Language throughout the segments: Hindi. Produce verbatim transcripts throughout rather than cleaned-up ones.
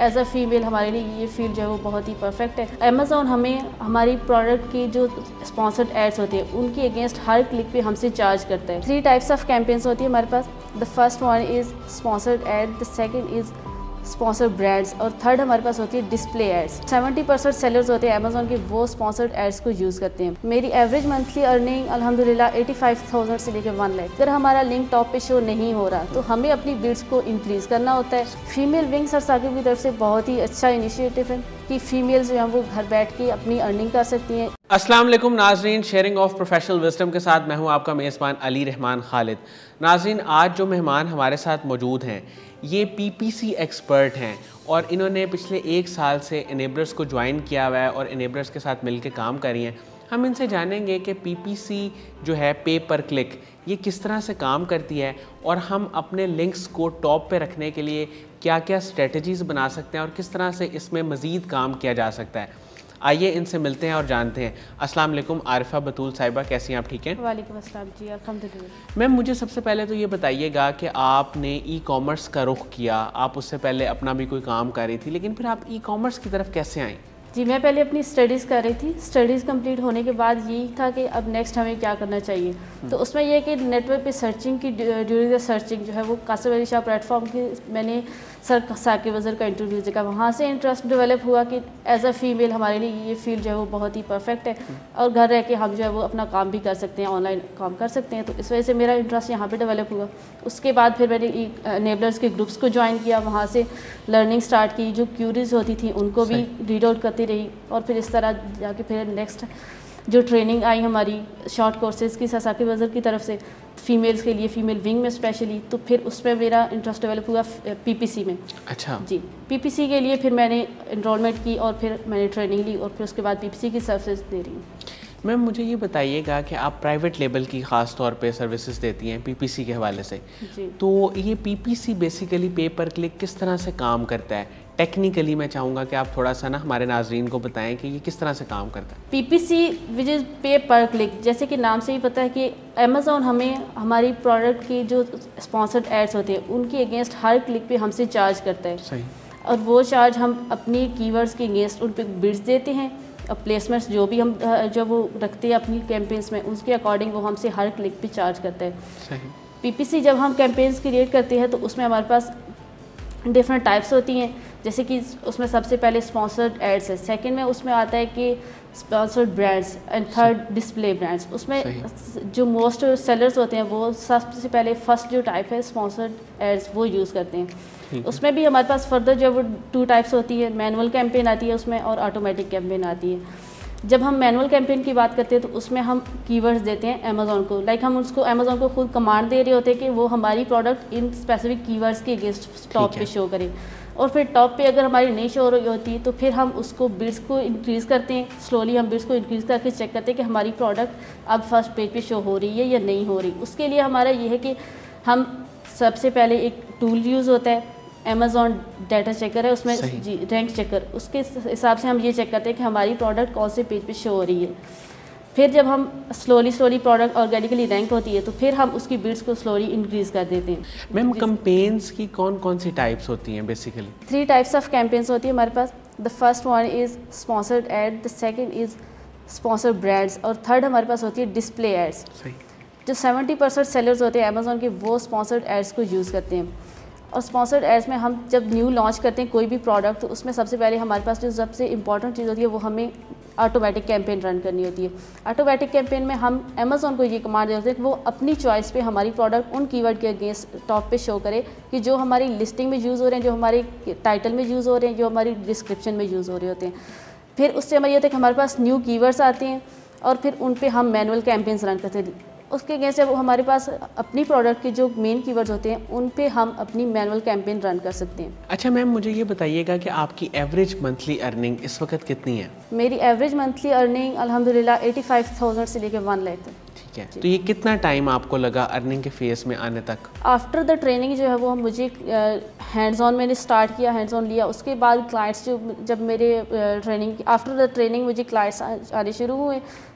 एज अ फीमेल हमारे लिए ये फील्ड जो है वो बहुत ही परफेक्ट है। अमेज़ॉन हमें हमारी प्रोडक्ट की जो स्पॉन्सर्ड एड्स होती है उनके अगेंस्ट हर क्लिक पे हमसे चार्ज करता है। थ्री टाइप्स ऑफ कैंपेन्स होती है हमारे पास। The first one is sponsored ad, the second is sponsor brands और थर्ड हमारे पास होती है display ads. Seventy percent sellers होते हैं अमेज़ॉन के, वो स्पॉन्सर्ड एड्स को यूज़ करते हैं। मेरी एवरेज मंथली अर्निंग अल्हम्दुलिल्लाह एटी फाइव थाउजेंड से लेकर वन लाख। अगर हमारा लिंक टॉप पे शो नहीं हो रहा तो हमें अपनी बिड्स को इंक्रीज़ करना होता है। फीमेल विंग सर साकिब की तरफ से बहुत ही अच्छा इनिशिएटिव है कि फीमेल्स जो हैं वो घर बैठ के अपनी अर्निंग कर सकती हैं। अस्सलाम वालेकुम नाजरीन, शेयरिंग ऑफ प्रोफेशनल विजडम के साथ मैं हूं आपका मेज़बान अली रहमान खालिद। नाजरीन, आज जो मेहमान हमारे साथ मौजूद हैं ये पीपीसी एक्सपर्ट हैं और इन्होंने पिछले एक साल से इनेबलर्स को ज्वाइन किया हुआ है और इनेबलर्स के साथ मिलकर काम कर रही हैं। हम इनसे जानेंगे कि पीपीसी जो है पे पर क्लिक ये किस तरह से काम करती है और हम अपने लिंक्स को टॉप पे रखने के लिए क्या क्या स्ट्रेटजीज़ बना सकते हैं और किस तरह से इसमें मज़ीद काम किया जा सकता है। आइए इनसे मिलते हैं और जानते हैं। अस्सलाम वालेकुम आरिफा बतूल साहिबा, कैसी हैं आप? ठीक हैं? वालेकुम अस्सलाम जी, अल्हम्दुलिल्लाह। मैम, मुझे सबसे पहले तो ये बताइएगा कि आपने ई कॉमर्स का रुख किया, आप उससे पहले अपना भी कोई काम कर रही थी, लेकिन फिर आप ई कॉमर्स की तरफ कैसे आई? जी, मैं पहले अपनी स्टडीज़ कर रही थी। स्टडीज़ कंप्लीट होने के बाद यही था कि अब नेक्स्ट हमें क्या करना चाहिए। तो उसमें यह कि नेटवर्क पे सर्चिंग की ड्यूरिंग द सर्चिंग जो है वो कासिम अली शाह प्लेटफॉर्म की मैंने सर साकिब अज़हर का इंटरव्यू देखा। वहाँ से इंटरेस्ट डेवलप हुआ कि एज अ फीमेल हमारे लिए ये फील्ड जो है वो बहुत ही परफेक्ट है और घर रह के हम जो है वो अपना काम भी कर सकते हैं, ऑनलाइन काम कर सकते हैं। तो इस वजह से मेरा इंटरेस्ट यहाँ पे डेवलप हुआ। उसके बाद फिर मैंने इनेबलर्स के ग्रुप्स को ज्वाइन किया, वहाँ से लर्निंग स्टार्ट की, जो क्यूरीज होती थी उनको भी रीड आउट करती रही और फिर इस तरह जाके फिर नेक्स्ट जो ट्रेनिंग आई हमारी शॉर्ट कोर्सेज़ की साकिब अज़हर की तरफ से फ़ीमेल्स के लिए, फ़ीमेल विंग में स्पेशली, तो फिर उसमें मेरा इंटरेस्ट डेवलप हुआ पीपीसी में। अच्छा जी, पीपीसी के लिए फिर मैंने इनरोलमेंट की और फिर मैंने ट्रेनिंग ली और फिर उसके बाद पीपीसी की सर्विसेज दे रही हूँ। मैम, मुझे ये बताइएगा कि आप प्राइवेट लेवल की ख़ास तौर पे सर्विसेज देती हैं पीपीसी के हवाले से, जी। तो ये पीपीसी बेसिकली पे पर क्लिक किस तरह से काम करता है? टेक्निकली मैं चाहूँगा कि आप थोड़ा सा ना हमारे नाजरीन को बताएं कि ये किस तरह से काम करता है। पीपीसी विच इज़ पे पर क्लिक, जैसे कि नाम से ही पता है कि अमेज़ॉन हमें हमारी प्रोडक्ट की जो स्पॉन्सर्ड एड्स होते हैं उनके अगेंस्ट हर क्लिक पे हमसे चार्ज करता है। सही। और वो चार्ज हम अपनी कीवर्ड्स के अगेंस्ट उन पर बिड्स देते हैं और प्लेसमेंट्स जो भी हम जो वो रखते हैं अपनी कैंपेन्स में उसके अकॉर्डिंग वो हमसे हर क्लिक पे चार्ज करता है। सही। पीपीसी जब हम कैंपेन्स क्रिएट करते हैं तो उसमें हमारे पास डिफरेंट टाइप्स होती हैं, जैसे कि उसमें सबसे पहले स्पॉन्सर्ड एड्स है, सेकंड में उसमें आता है कि sponsored brands and third display brands. उसमें जो मोस्ट सेलर्स होते हैं वो सबसे पहले फर्स्ट जो टाइप है स्पॉन्सर्ड एड्स वो यूज़ करते हैं। उसमें भी हमारे पास फर्दर जो वो टू टाइप्स होती है, मैनुअल कैंपेन आती है उसमें और ऑटोमेटिक कैंपेन आती है। जब हम मैनुअल कैंपेन की बात करते हैं तो उसमें हम कीवर्ड्स देते हैं अमेज़ॉन को, लाइक हम उसको अमेज़ॉन को खुद कमांड दे रहे होते हैं कि वो हमारी प्रोडक्ट इन स्पेसिफिक कीवर्ड्स के अगेंस्ट टॉप पे शो करे और फिर टॉप पे अगर हमारी नहीं शो रही होती तो फिर हम उसको बिड्स को इंक्रीज़ करते हैं। स्लोली हम बिड्स को इंक्रीज़ करके चेक करते हैं कि हमारी प्रोडक्ट अब फर्स्ट पेज पे शो हो रही है या नहीं हो रही। उसके लिए हमारा ये है कि हम सबसे पहले एक टूल यूज़ होता है अमेज़ॉन डाटा चेकर है, उसमें जी रैंक चेकर, उसके हिसाब से हम ये चेक करते हैं कि हमारी प्रोडक्ट कौन से पेज पे शो हो रही है। फिर जब हम slowly slowly product organically rank होती है तो फिर हम उसकी बिड्स को स्लोली इंक्रीज़ कर देते हैं। मैम, कैंपेन्स की कौन कौन सी टाइप्स होती हैं basically? Three types of campaigns होती है हमारे पास। The first one is sponsored ad, the second is sponsored brands और थर्ड हमारे पास होती है डिस्प्ले एड्स। जो सेवेंटी परसेंट सेलर्स होते हैं अमेज़ॉन के वो स्पॉन्सर्ड एड्स को यूज़ करते हैं और स्पॉन्सर्ड एड्स में हम जब न्यू लॉन्च करते हैं कोई भी प्रोडक्ट तो उसमें सबसे पहले हमारे पास जो सबसे इंपॉर्टेंट चीज़ होती है वो हमें ऑटोमेटिक कैंपेन रन करनी होती है। ऑटोमेटिक कैंपेन में हम अमेज़ॉन को ये कमांड देते हैं कि वो अपनी चॉइस पे हमारी प्रोडक्ट उन कीवर्ड के अगेंस्ट टॉप पे शो करे कि जो हमारी लिस्टिंग में यूज़ हो रहे हैं, जो हमारे टाइटल में यूज़ हो रहे हैं, जो हमारी डिस्क्रिप्शन में यूज़ हो रहे होते हैं। फिर उससे हमारी होता है कि हमारे पास न्यू कीवर्ड्स आते हैं और फिर उन पर हम मैनुअल कैंपेन्स रन करते हैं। उसके अगेंस्ट जब हमारे पास अपनी प्रोडक्ट के जो मेन कीवर्ड्स होते हैं उन पे हम अपनी मैनुअल कैंपेन रन कर सकते हैं। अच्छा मैम, मुझे ये बताइएगा कि आपकी एवरेज मंथली अर्निंग इस वक्त कितनी है? मेरी एवरेज मंथली अर्निंग अल्हम्दुलिल्लाह एटी फाइव थाउजेंड से लेकर वन लाख तक। ठीक है, तो ये कितना टाइम आपको लगा अर्निंग के फेस में आने तक? आफ्टर द ट्रेनिंग जो है वो मुझे हैंड्स ऑन मैंने स्टार्ट किया, हैंड्स ऑन लिया, उसके बाद क्लाइंट्स जो जब मेरे ट्रेनिंग आफ्टर द ट्रेनिंग मुझे क्लाइंट्स आने शुरू हुए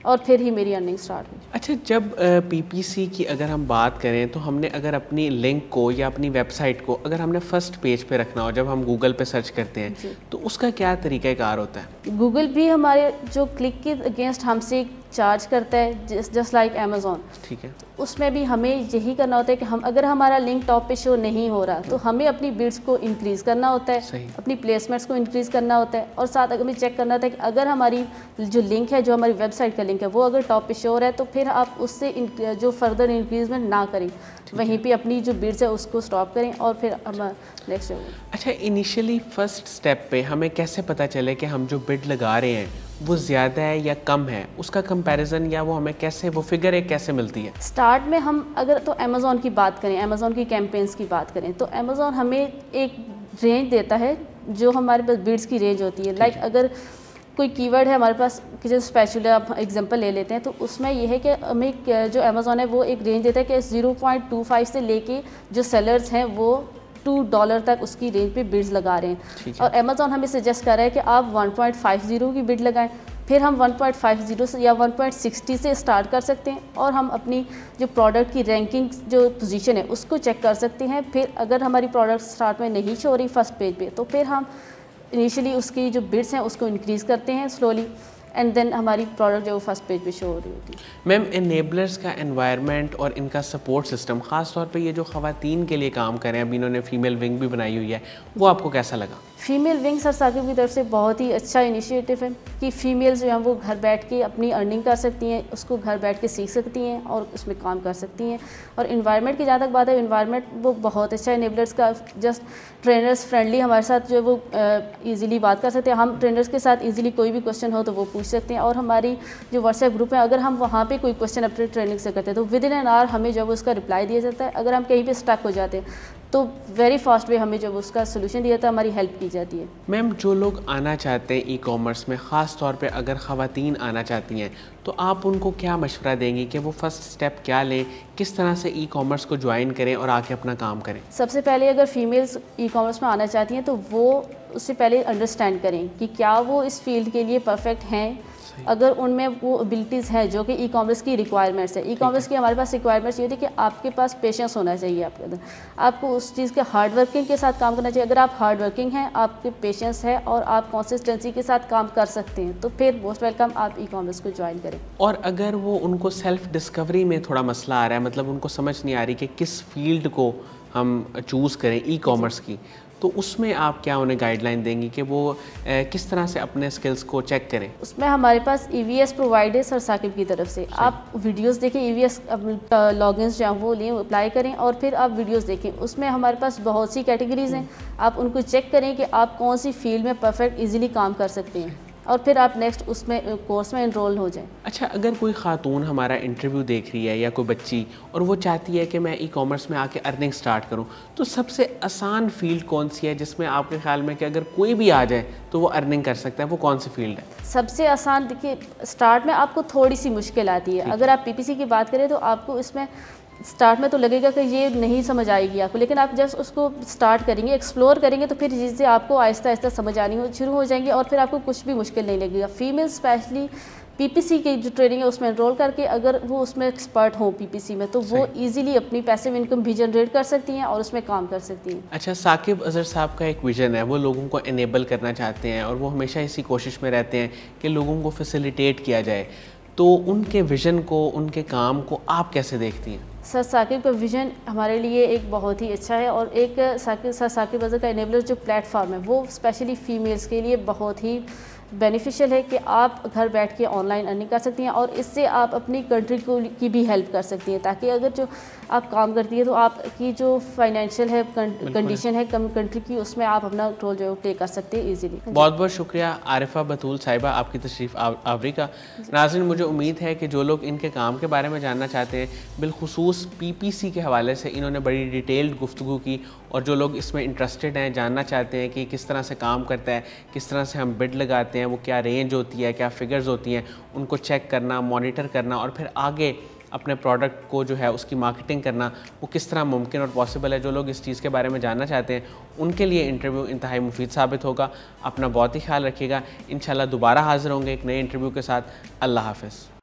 और फिर ही मेरी अर्निंग स्टार्ट हुई। अच्छा, जब पीपीसी की अगर हम बात करें तो हमने अगर अपनी लिंक को या अपनी वेबसाइट को अगर हमने फर्स्ट पेज पे रखना हो, जब हम गूगल पे सर्च करते हैं तो उसका क्या तरीक़ाकार होता है? गूगल भी हमारे जो क्लिक के अगेंस्ट हमसे चार्ज करता है, जस्ट लाइक अमेज़ॉन। ठीक है। उसमें भी हमें यही करना होता है कि हम अगर हमारा लिंक टॉप पे शो नहीं हो रहा तो हमें अपनी बिड्स को इंक्रीज़ करना होता है, अपनी प्लेसमेंट्स को इंक्रीज़ करना होता है, और साथ अगर हमें चेक करना होता है कि अगर हमारी जो लिंक है, जो हमारी वेबसाइट का लिंक है, वो अगर टॉप पे शो हो रहा है तो फिर आप उससे जो फर्दर इंक्रीजमेंट ना करें, वहीं पे अपनी जो बिड्स है उसको स्टॉप करें और फिर हम नेक्स्ट। अच्छा, इनिशियली फर्स्ट स्टेप पे हमें कैसे पता चले कि हम जो बिड लगा रहे हैं वो ज़्यादा है या कम है? उसका कंपैरिजन या वो हमें कैसे, वो फिगर एक कैसे मिलती है? स्टार्ट में हम अगर तो अमेज़ॉन की बात करें, अमेज़ॉन की कैंपेन्स की बात करें तो अमेज़ॉन हमें एक रेंज देता है जो हमारे पास बिड्स की रेंज होती है। लाइक अगर कोई कीवर्ड है हमारे पास, किचन स्पेशल आप एग्जांपल ले लेते हैं, तो उसमें यह है कि हमें जो अमेज़ॉन है वो एक रेंज देता है कि ज़ीरो पॉइंट टू फाइव से लेके जो सेलर्स हैं वो टू डॉलर तक उसकी रेंज पे बिड्स लगा रहे हैं, और अमेज़ॉन हमें सजेस्ट कर रहा है कि आप वन पॉइंट फाइव ज़ीरो की बिड लगाएं। फिर हम वन पॉइंट फाइव ज़ीरो से या वन पॉइंट सिक्सटी से स्टार्ट कर सकते हैं और हम अपनी जो प्रोडक्ट की रैंकिंग जो पोजीशन है उसको चेक कर सकते हैं। फिर अगर हमारी प्रोडक्ट स्टार्ट में नहीं शो रही फर्स्ट पेज पे तो फिर हम इनिशियली उसकी जो बिड्स हैं उसको इंक्रीज़ करते हैं स्लोली, एंड देन हमारी प्रोडक्ट जो फर्स्ट पेज पे शो हो रही होती है। मैम, एनेबलर्स का एनवायरनमेंट और इनका सपोर्ट सिस्टम, ख़ास तौर पे ये जो ख़वातीन के लिए काम करें, अभी इन्होंने फ़ीमेल विंग भी बनाई हुई है, वो आपको कैसा लगा? फ़ीमेल विंग सर साकिब की तरफ से बहुत ही अच्छा इनिशिएटिव है कि फ़ीमेल्स जो हैं वो घर बैठ के अपनी अर्निंग कर सकती हैं, उसको घर बैठ के सीख सकती हैं और उसमें काम कर सकती हैं। और इन्वायरमेंट की जहाँ तक बात है, इन्वायरमेंट वो बहुत अच्छा है एनेबलर्स का, जस्ट ट्रेनर्स फ्रेंडली, हमारे साथ जो वो ईज़िली बात कर सकते हैं। हम ट्रेनर्स के साथ ईज़िली कोई भी क्वेश्चन हो तो वो पूछ सकते हैं, और हमारी जो व्हाट्सएप ग्रुप है, अगर हम वहाँ पे कोई क्वेश्चन अपने ट्रेनिंग से करते हैं तो विद इन एन आवर हमें जब उसका रिप्लाई दिया जाता है। अगर हम कहीं पे स्टक हो जाते हैं तो वेरी फास्ट वे हमें जब उसका सोल्यूशन दिया था, हमारी हेल्प की जाती है। मैम, जो लोग आना चाहते हैं ई कॉमर्स में, ख़ास तौर पे अगर ख़वातीन आना चाहती हैं, तो आप उनको क्या मशवरा देंगी कि वो फ़र्स्ट स्टेप क्या लें, किस तरह से ई कॉमर्स को ज्वाइन करें और आके अपना काम करें? सबसे पहले अगर फीमेल्स ई कॉमर्स में आना चाहती हैं तो वो उससे पहले अंडरस्टैंड करें कि क्या वो इस फील्ड के लिए परफेक्ट हैं। अगर उनमें वो एबिलिटीज़ हैं जो कि ई कॉमर्स की रिक्वायरमेंट्स है, ई कॉमर्स की हमारे पास रिक्वायरमेंट्स ये थी कि आपके पास पेशेंस होना चाहिए आपके अंदर, आपको उस चीज़ के हार्ड वर्किंग के साथ काम करना चाहिए। अगर आप हार्ड वर्किंग हैं, आपके पेशेंस है और आप कंसिस्टेंसी के साथ काम कर सकते हैं तो फिर मोस्ट वेलकम आप ई कॉमर्स को ज्वाइन करें। और अगर वो उनको सेल्फ डिस्कवरी में थोड़ा मसला आ रहा है, मतलब उनको समझ नहीं आ रही कि किस फील्ड को हम चूज़ करें ई कॉमर्स की, तो उसमें आप क्या उन्हें गाइडलाइन देंगी कि वो ए, किस तरह से अपने स्किल्स को चेक करें? उसमें हमारे पास ई वी एस प्रोवाइड है सर साकिब की तरफ से। आप वीडियोस देखें, ई वी एस लॉगिन्स जो वो लें, अप्लाई करें और फिर आप वीडियोस देखें। उसमें हमारे पास बहुत सी कैटेगरीज हैं, आप उनको चेक करें कि आप कौन सी फील्ड में परफेक्ट इजीली काम कर सकते हैं और फिर आप नेक्स्ट उसमें कोर्स में एनरोल हो जाएं। अच्छा, अगर कोई खातून हमारा इंटरव्यू देख रही है या कोई बच्ची और वो चाहती है कि मैं ई कॉमर्स में आके अर्निंग स्टार्ट करूं, तो सबसे आसान फील्ड कौन सी है जिसमें आपके ख्याल में कि अगर कोई भी आ जाए तो वो अर्निंग कर सकता है, वो कौन सी फील्ड है? सबसे आसान, देखिए स्टार्ट में आपको थोड़ी सी मुश्किल आती है। अगर आप पी पी सी की बात करें तो आपको इसमें स्टार्ट में तो लगेगा कि ये नहीं समझ आएगी आपको, लेकिन आप जब उसको स्टार्ट करेंगे, एक्सप्लोर करेंगे तो फिर चीज़ें आपको आहिस्ता आहिस्ता समझ आनी हो शुरू हो जाएंगी और फिर आपको कुछ भी मुश्किल नहीं लगेगा। फीमेल स्पेशली पीपीसी की जो ट्रेनिंग है उसमें एनरोल करके अगर वो उसमें एक्सपर्ट हो पीपीसी में तो वो इजीली अपनी पैसिव इनकम भी जनरेट कर सकती हैं और उसमें काम कर सकती हैं। अच्छा, साकिब अज़हर साहब का एक विज़न है, वो लोगों को इनेबल करना चाहते हैं और वो हमेशा इसी कोशिश में रहते हैं कि लोगों को फैसिलिटेट किया जाए, तो उनके विज़न को, उनके काम को आप कैसे देखती हैं? सर साकिब का विज़न हमारे लिए एक बहुत ही अच्छा है और एक साकिब सर साकिब अज़हर का इनेबलर जो प्लेटफॉर्म है वो स्पेशली फ़ीमेल्स के लिए बहुत ही बेनिफिशियल है कि आप घर बैठ के ऑनलाइन अर्निंग कर सकती हैं और इससे आप अपनी कंट्री को की भी हेल्प कर सकती हैं, ताकि अगर जो आप काम करती है तो आपकी जो फाइनेंशियल है कंडीशन है कम कंट्री की, उसमें आप अपना रोल जो प्ले कर सकते हैं इजीली। बहुत बहुत शुक्रिया आरिफा बतूल साहिबा आपकी तशरीफ़ आवरी का। नाज़रीन, मुझे उम्मीद है कि जो लोग इनके काम के बारे में जानना चाहते हैं, बिलखुसूस पीपीसी के हवाले से इन्होंने बड़ी डिटेल्ड गुफ्तगू की, और जो लोग इसमें इंटरेस्टेड हैं, जानना चाहते हैं कि किस तरह से काम करता है, किस तरह से हम बिड लगाते हैं, वो क्या रेंज होती है, क्या फ़िगर्स होती हैं, उनको चेक करना, मॉनिटर करना और फिर आगे अपने प्रोडक्ट को जो है उसकी मार्केटिंग करना, वो किस तरह मुमकिन और पॉसिबल है। जो लोग इस चीज़ के बारे में जानना चाहते हैं उनके लिए इंटरव्यू इंतहाई मुफीद साबित होगा। अपना बहुत ही ख्याल रखिएगा। इंशाल्लाह दोबारा हाज़िर होंगे एक नए इंटरव्यू के साथ। अल्लाह हाफ़िज़।